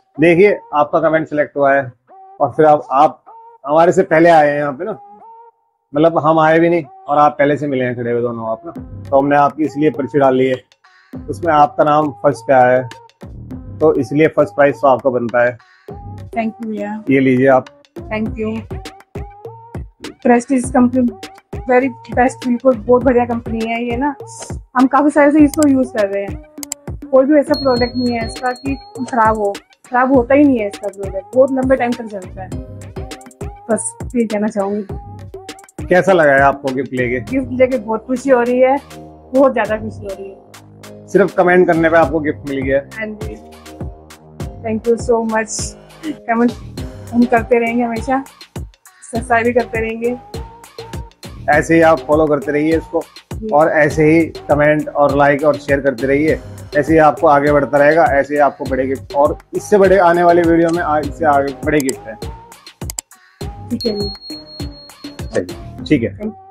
देखिए आपका comment select हुआ है और फिर आप हमारे से पहले आए हैं यहाँ पे ना, मतलब हम आए भी नहीं और आप पहले से मिले हैं खड़े हुए दोनों आप ना, तो हमने आपकी इसलिए पर्ची डाली है, उसमें आपका नाम फर्स्ट पे आया है, तो इसलिए फर्स्ट प्राइज तो आपको बनता है। थैंक यू भैया। ये लीजिए आप। Thank you. Prestige company very best, बिल्कुल बहुत बढ़िया कंपनी है ये ना। हम काफी साल से इसको यूज कर रहे हैं, कोई भी ऐसा प्रोडक्ट नहीं है इसका कि खराब होता ही नहीं है इसका प्रोडक्ट, बहुत लंबे टाइम तक चलता है। बस ये कहना चाहूंगी। कैसा लगा है आपको गिफ्ट लेके? गिफ्ट लेके बहुत खुशी हो रही है, बहुत ज्यादा खुशी हो रही है। सिर्फ कमेंट करने पे आपको गिफ्ट मिल गया? हाँ जी, thank you so much. Comment हम करते रहेंगे हमेशा, सब्सक्राइब भी करते रहेंगे। ऐसे ही आप फॉलो करते रहिए इसको और ऐसे ही कमेंट और लाइक और शेयर करते रहिए, ऐसे ही आपको आगे बढ़ता रहेगा, ऐसे ही आपको बड़े गिफ्ट और इससे बड़े आने वाली वीडियो में इससे आगे बड़े गिफ्ट है। ठीक है जी, ठीक है।